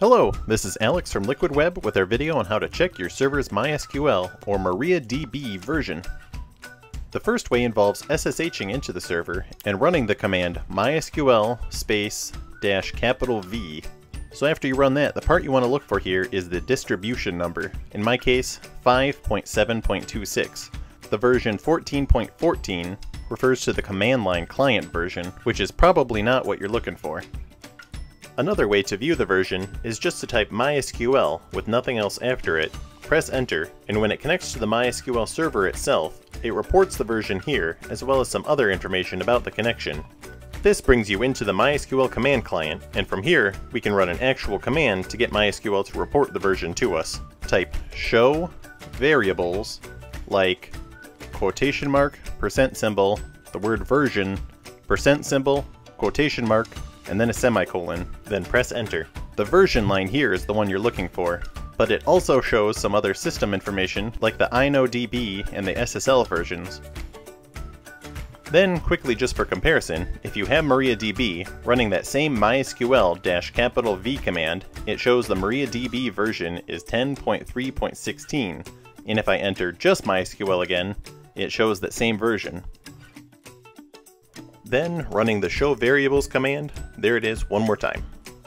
Hello, this is Alex from Liquid Web with our video on how to check your server's MySQL or MariaDB version. The first way involves SSHing into the server and running the command MySQL --V. So after you run that, the part you want to look for here is the distribution number, in my case 5.7.26. The version 14.14 refers to the command line client version, which is probably not what you're looking for. Another way to view the version is just to type MySQL with nothing else after it, press enter, and when it connects to the MySQL server itself, it reports the version here, as well as some other information about the connection. This brings you into the MySQL Command client, and from here, we can run an actual command to get MySQL to report the version to us. Type show variables like quotation mark, %, the word version, %, quotation mark, and then a semicolon, then press enter. The version line here is the one you're looking for, but it also shows some other system information like the InnoDB and the SSL versions. Then, quickly just for comparison, if you have MariaDB, running that same MySQL-V command, it shows the MariaDB version is 10.3.16, and if I enter just MySQL again, it shows that same version. Then, running the show variables command, there it is one more time.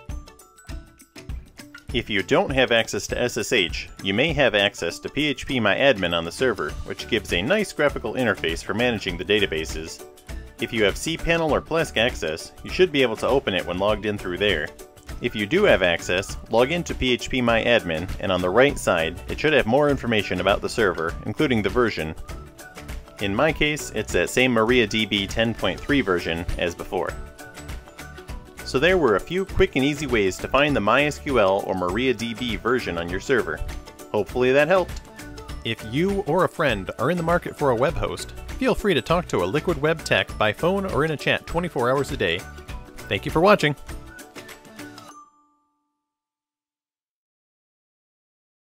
If you don't have access to SSH, you may have access to PHP MyAdmin on the server, which gives a nice graphical interface for managing the databases. If you have cPanel or Plesk access, you should be able to open it when logged in through there. If you do have access, log into PHP MyAdmin, and on the right side, it should have more information about the server, including the version. In my case, it's that same MariaDB 10.3 version as before. So there were a few quick and easy ways to find the MySQL or MariaDB version on your server. Hopefully that helped. If you or a friend are in the market for a web host, feel free to talk to a Liquid Web tech by phone or in a chat 24 hours a day. Thank you for watching.